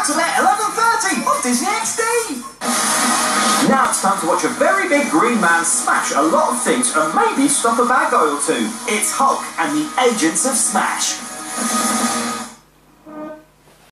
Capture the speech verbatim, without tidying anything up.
Saturday at eleven thirty on Disney X D. Now it's time to watch a very big green man smash a lot of things and maybe stop a bad guy or two. It's Hulk and the Agents of Smash.